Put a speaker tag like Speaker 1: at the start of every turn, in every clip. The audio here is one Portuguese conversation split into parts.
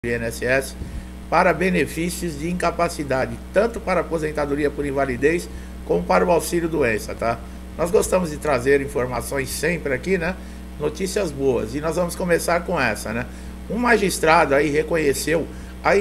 Speaker 1: INSS para benefícios de incapacidade, tanto para aposentadoria por invalidez como para o auxílio doença, tá? Nós gostamos de trazer informações sempre aqui, né? Notícias boas. E nós vamos começar com essa, né? Um magistrado aí reconheceu a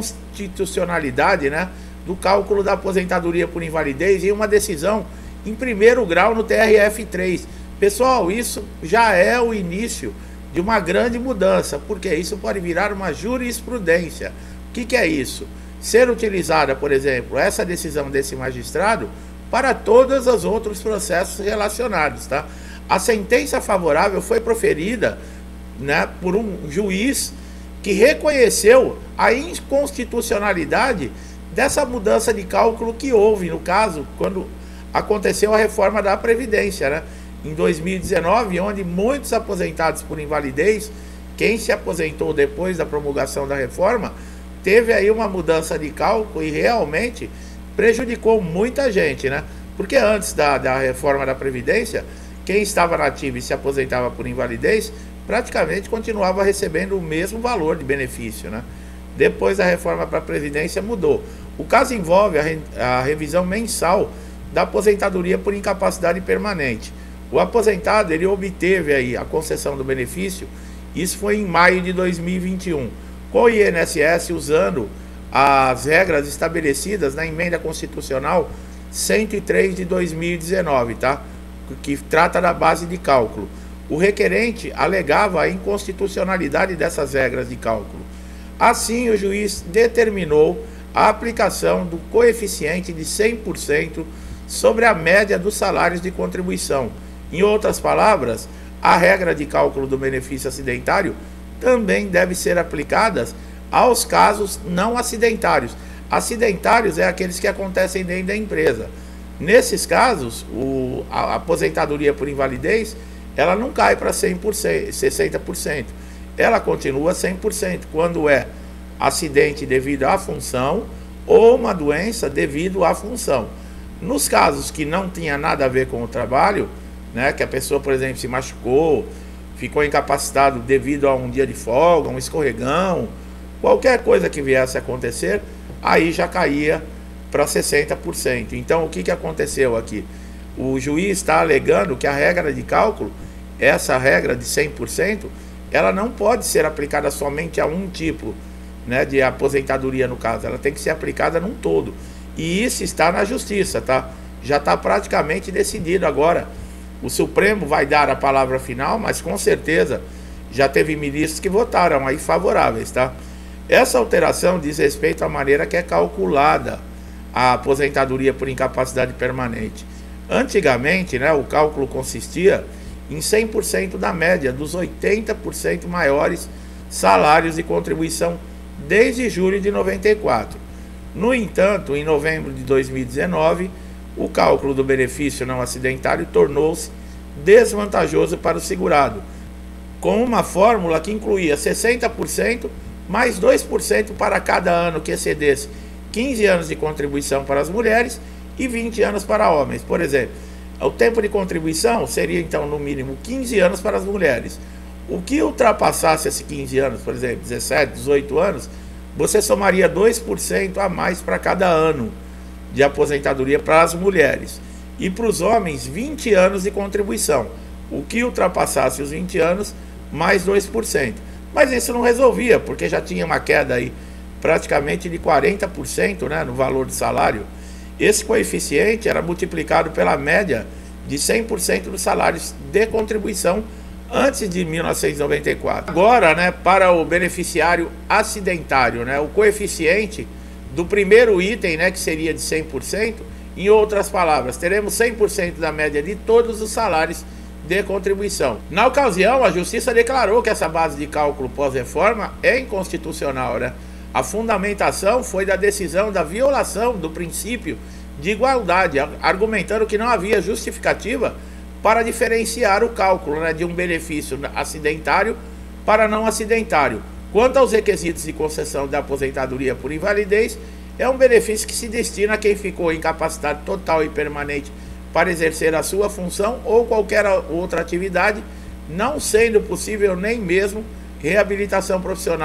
Speaker 1: inconstitucionalidade, né, do cálculo da aposentadoria por invalidez em uma decisão em primeiro grau no TRF3. Pessoal, isso já é o início de uma grande mudança, porque isso pode virar uma jurisprudência. O que é isso? Ser utilizada, por exemplo, essa decisão desse magistrado para todos os outros processos relacionados, tá? A sentença favorável foi proferida, né, por um juiz que reconheceu a inconstitucionalidade dessa mudança de cálculo que houve, no caso, quando aconteceu a reforma da Previdência, né? Em 2019, onde muitos aposentados por invalidez, quem se aposentou depois da promulgação da reforma, teve aí uma mudança de cálculo e realmente prejudicou muita gente, né? Porque antes da reforma da Previdência, quem estava na ativa e se aposentava por invalidez, praticamente continuava recebendo o mesmo valor de benefício, né? Depois da reforma para a Previdência mudou. O caso envolve a revisão mensal da aposentadoria por incapacidade permanente. O aposentado, ele obteve aí a concessão do benefício, isso foi em maio de 2021, com o INSS usando as regras estabelecidas na emenda constitucional 103 de 2019, tá? Que trata da base de cálculo. O requerente alegava a inconstitucionalidade dessas regras de cálculo. Assim, o juiz determinou a aplicação do coeficiente de 100% sobre a média dos salários de contribuição. Em outras palavras, a regra de cálculo do benefício acidentário também deve ser aplicada aos casos não acidentários. Acidentários é aqueles que acontecem dentro da empresa. Nesses casos, a aposentadoria por invalidez, ela não cai para 100%, 60%. Ela continua 100% quando é acidente devido à função ou uma doença devido à função. Nos casos que não tinha nada a ver com o trabalho, né, que a pessoa, por exemplo, se machucou, ficou incapacitado devido a um dia de folga, um escorregão, qualquer coisa que viesse a acontecer, aí já caía para 60%. Então, o que aconteceu aqui? O juiz está alegando que a regra de cálculo, essa regra de 100%, ela não pode ser aplicada somente a um tipo, né, de aposentadoria, no caso. Ela tem que ser aplicada num todo. E isso está na justiça, tá? Já está praticamente decidido agora. O Supremo vai dar a palavra final, mas com certeza já teve ministros que votaram aí favoráveis, tá? Essa alteração diz respeito à maneira que é calculada a aposentadoria por incapacidade permanente. Antigamente, né, o cálculo consistia em 100% da média dos 80% maiores salários de contribuição desde julho de 94. No entanto, em novembro de 2019, o cálculo do benefício não acidentário tornou-se desvantajoso para o segurado, com uma fórmula que incluía 60% mais 2% para cada ano que excedesse 15 anos de contribuição para as mulheres e 20 anos para homens. Por exemplo, o tempo de contribuição seria então no mínimo 15 anos para as mulheres. O que ultrapassasse esses 15 anos, por exemplo, 17, 18 anos, você somaria 2% a mais para cada ano de aposentadoria para as mulheres. E para os homens, 20 anos de contribuição. O que ultrapassasse os 20 anos, mais 2%. Mas isso não resolvia, porque já tinha uma queda aí praticamente de 40%, né, no valor do salário. Esse coeficiente era multiplicado pela média de 100% dos salários de contribuição antes de 1994. Agora, né, para o beneficiário acidentário, né, o coeficiente do primeiro item, né, que seria de 100%, em outras palavras, teremos 100% da média de todos os salários de contribuição. Na ocasião, a Justiça declarou que essa base de cálculo pós-reforma é inconstitucional, né? A fundamentação foi da decisão da violação do princípio de igualdade, argumentando que não havia justificativa para diferenciar o cálculo, né, de um benefício acidentário para não acidentário. Quanto aos requisitos de concessão da aposentadoria por invalidez, é um benefício que se destina a quem ficou incapacitado total e permanente para exercer a sua função ou qualquer outra atividade, não sendo possível nem mesmo reabilitação profissional.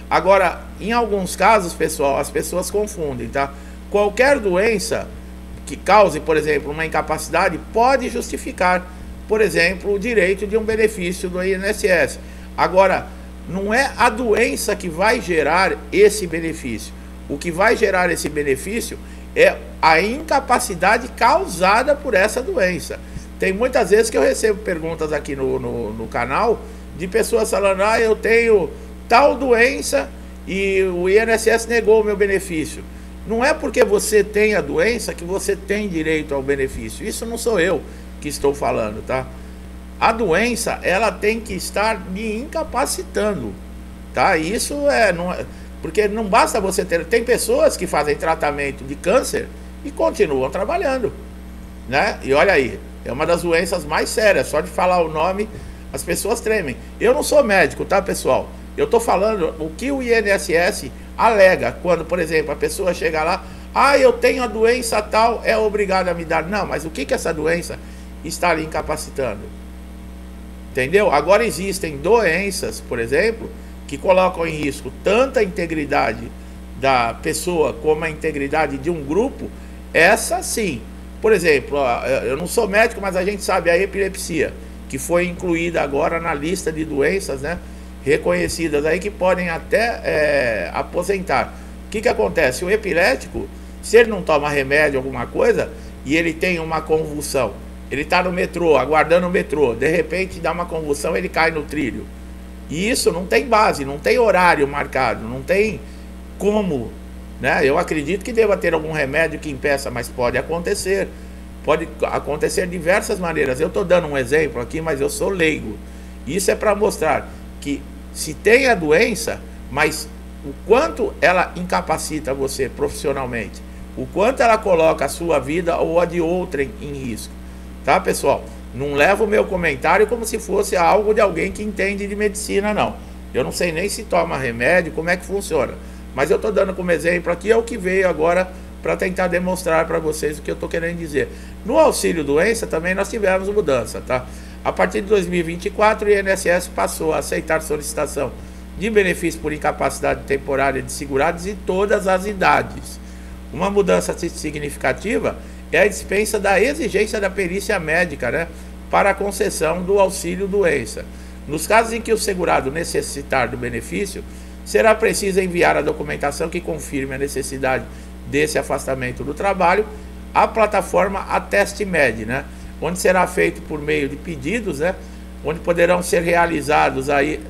Speaker 1: Agora, em alguns casos, pessoal, as pessoas confundem, tá? Qualquer doença que cause, por exemplo, uma incapacidade pode justificar, por exemplo, o direito de um benefício do INSS. Agora, não é a doença que vai gerar esse benefício. O que vai gerar esse benefício é a incapacidade causada por essa doença. Tem muitas vezes que eu recebo perguntas aqui no canal de pessoas falando: ah, eu tenho tal doença e o INSS negou o meu benefício. Não é porque você tem a doença que você tem direito ao benefício. Isso não sou eu que estou falando, tá? A doença, ela tem que estar me incapacitando, tá? Isso não é, porque não basta você ter... Tem pessoas que fazem tratamento de câncer e continuam trabalhando, né? E olha aí, é uma das doenças mais sérias. Só de falar o nome, as pessoas tremem. Eu não sou médico, tá, pessoal? Eu tô falando o que o INSS alega quando, por exemplo, a pessoa chega lá: ah, eu tenho a doença tal, é obrigado a me dar. Não, mas o que essa doença está lhe incapacitando? Entendeu? Agora existem doenças, por exemplo, que colocam em risco tanto a integridade da pessoa como a integridade de um grupo. Essa sim. Por exemplo, eu não sou médico, mas a gente sabe a epilepsia, que foi incluída agora na lista de doenças, né, reconhecidas aí, que podem até aposentar. O que acontece? O epilético, se ele não toma remédio, alguma coisa, e ele tem uma convulsão, ele está no metrô, aguardando o metrô, de repente dá uma convulsão, ele cai no trilho. E isso não tem base, não tem horário marcado, não tem como, né? Eu acredito que deva ter algum remédio que impeça, mas pode acontecer de diversas maneiras. Eu estou dando um exemplo aqui, mas eu sou leigo. Isso é para mostrar que se tem a doença, mas o quanto ela incapacita você profissionalmente, o quanto ela coloca a sua vida ou a de outrem em risco, tá, pessoal? Não leva o meu comentário como se fosse algo de alguém que entende de medicina, não. Eu não sei nem se toma remédio, como é que funciona, mas eu estou dando como exemplo aqui, é o que veio agora para tentar demonstrar para vocês o que eu estou querendo dizer. No auxílio doença também nós tivemos mudança, tá? A partir de 2024, o INSS passou a aceitar solicitação de benefício por incapacidade temporária de segurados em todas as idades. Uma mudança significativa é a dispensa da exigência da perícia médica, né, para a concessão do auxílio doença. Nos casos em que o segurado necessitar do benefício, será preciso enviar a documentação que confirme a necessidade desse afastamento do trabalho à plataforma AtesteMed, né, onde será feito por meio de pedidos, né, onde poderão ser realizados aí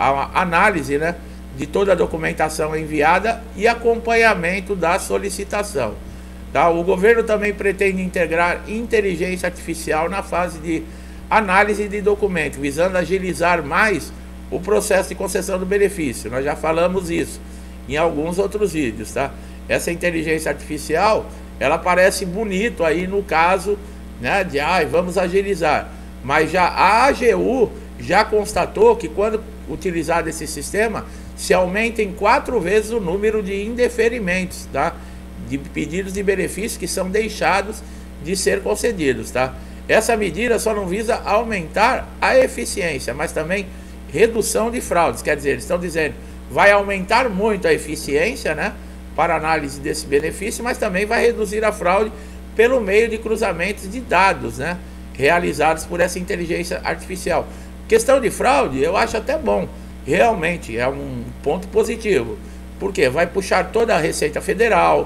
Speaker 1: a análise, né, de toda a documentação enviada e acompanhamento da solicitação. Tá? O governo também pretende integrar inteligência artificial na fase de análise de documento, visando agilizar mais o processo de concessão do benefício. Nós já falamos isso em alguns outros vídeos, tá? Essa inteligência artificial, ela parece bonito aí no caso, né, de vamos agilizar, mas já a AGU já constatou que quando utilizado esse sistema, se aumenta em 4 vezes o número de indeferimentos, tá? De pedidos de benefícios que são deixados de ser concedidos, tá? Essa medida só não visa aumentar a eficiência, mas também redução de fraudes. Quer dizer, eles estão dizendo, vai aumentar muito a eficiência, né, para análise desse benefício, mas também vai reduzir a fraude pelo meio de cruzamentos de dados, né, realizados por essa inteligência artificial. Questão de fraude, eu acho até bom, realmente é um ponto positivo, porque vai puxar toda a Receita Federal,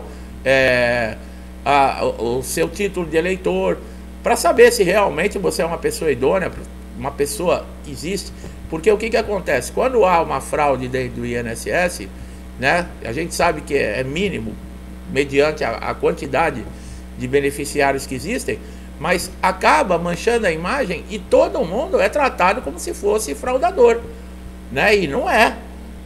Speaker 1: o seu título de eleitor, para saber se realmente você é uma pessoa idônea, uma pessoa que existe. Porque o que acontece? Quando há uma fraude dentro do INSS, né, a gente sabe que é mínimo, mediante a quantidade de beneficiários que existem, mas acaba manchando a imagem e todo mundo é tratado como se fosse fraudador, né? E não é.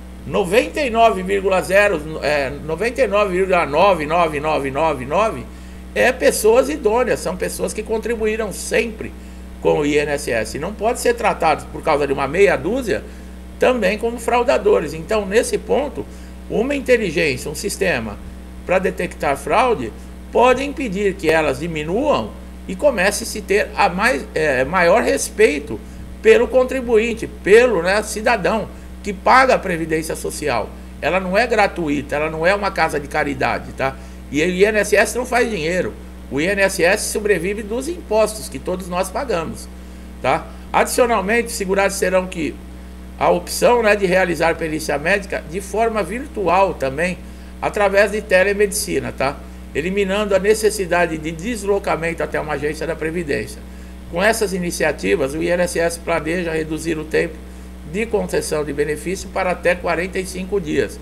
Speaker 1: 99,99999 é pessoas idôneas, são pessoas que contribuíram sempre com o INSS. E não pode ser tratados por causa de uma meia dúzia também como fraudadores. Então, nesse ponto, uma inteligência, um sistema para detectar fraude pode impedir que elas diminuam e comece a se ter maior respeito pelo contribuinte, pelo, né, cidadão que paga a Previdência Social. ela não é gratuita, ela não é uma casa de caridade, tá? E o INSS não faz dinheiro. O INSS sobrevive dos impostos que todos nós pagamos, tá? Adicionalmente, os segurados terão que a opção, né, de realizar perícia médica de forma virtual também, através de telemedicina, tá? Eliminando a necessidade de deslocamento até uma agência da Previdência. Com essas iniciativas, o INSS planeja reduzir o tempo de concessão de benefício para até 45 dias.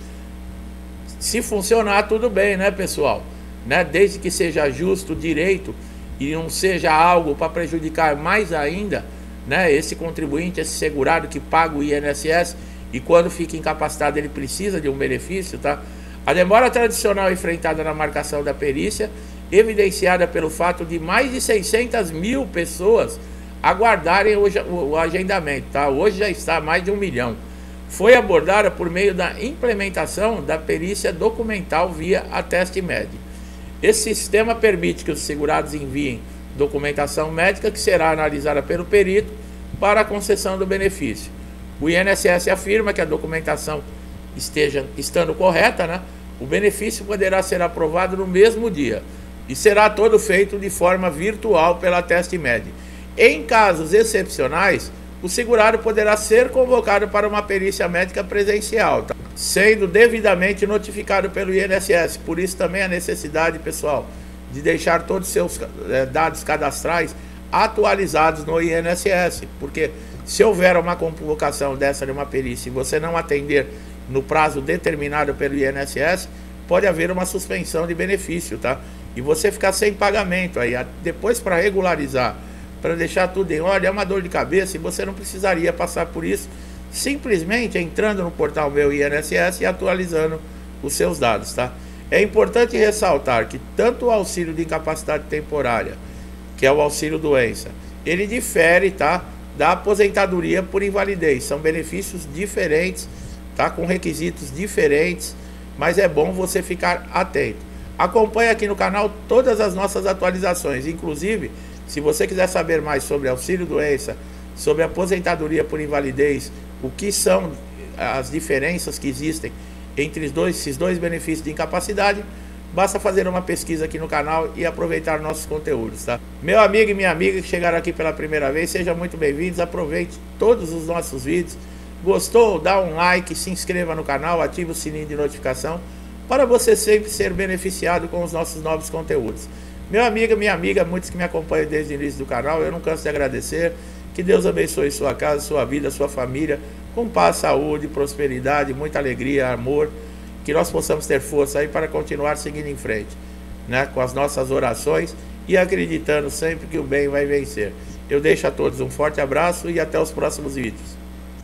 Speaker 1: Se funcionar, tudo bem, né, pessoal? Né? Desde que seja justo, direito, e não seja algo para prejudicar mais ainda, né, esse contribuinte, esse segurado que paga o INSS e quando fica incapacitado ele precisa de um benefício, tá? A demora tradicional enfrentada na marcação da perícia, evidenciada pelo fato de mais de 600 mil pessoas aguardarem o agendamento, tá? Hoje já está mais de 1 milhão. Foi abordada por meio da implementação da perícia documental via Ateste-Med. Esse sistema permite que os segurados enviem documentação médica que será analisada pelo perito para a concessão do benefício. O INSS afirma que a documentação estando correta, né, o benefício poderá ser aprovado no mesmo dia e será todo feito de forma virtual pela Ateste-Med. Em casos excepcionais, o segurado poderá ser convocado para uma perícia médica presencial, tá? Sendo devidamente notificado pelo INSS. Por isso também a necessidade, pessoal, de deixar todos os seus dados cadastrais atualizados no INSS, porque se houver uma convocação dessa de uma perícia e você não atender no prazo determinado pelo INSS, pode haver uma suspensão de benefício, tá? E você ficar sem pagamento aí, depois para regularizar, para deixar tudo em ordem, é uma dor de cabeça e você não precisaria passar por isso, simplesmente entrando no portal Meu INSS e atualizando os seus dados, tá? É importante ressaltar que tanto o auxílio de incapacidade temporária, que é o auxílio doença, ele difere, tá, da aposentadoria por invalidez. São benefícios diferentes, tá, com requisitos diferentes, mas é bom você ficar atento. Acompanhe aqui no canal todas as nossas atualizações, inclusive, se você quiser saber mais sobre auxílio doença, sobre aposentadoria por invalidez, o que são as diferenças que existem entre esses dois benefícios de incapacidade, basta fazer uma pesquisa aqui no canal e aproveitar nossos conteúdos, tá? Meu amigo e minha amiga que chegaram aqui pela primeira vez, sejam muito bem-vindos, aproveite todos os nossos vídeos. Gostou? Dá um like, se inscreva no canal, ative o sininho de notificação para você sempre ser beneficiado com os nossos novos conteúdos. Meu amigo e minha amiga, muitos que me acompanham desde o início do canal, eu não canso de agradecer. Que Deus abençoe sua casa, sua vida, sua família, com paz, saúde, prosperidade, muita alegria, amor. Que nós possamos ter força aí para continuar seguindo em frente, né, com as nossas orações e acreditando sempre que o bem vai vencer. Eu deixo a todos um forte abraço e até os próximos vídeos.